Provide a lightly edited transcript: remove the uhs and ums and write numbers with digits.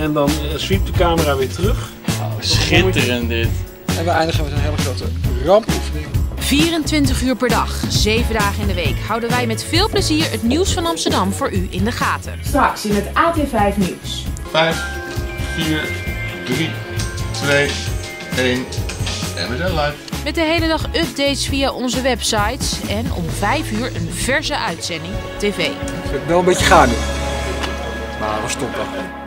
en dan sweept de camera weer terug. Oh, schitterend dit. En we eindigen met een hele grote rampoefening. 24 uur per dag, 7 dagen in de week houden wij met veel plezier het nieuws van Amsterdam voor u in de gaten. Straks in het AT5 Nieuws. 5, 4, 3, 2, 1 en we zijn live. Met de hele dag updates via onze websites en om 5 uur een verse uitzending op tv. Ik vind het wel een beetje gaar nu. Maar we stoppen.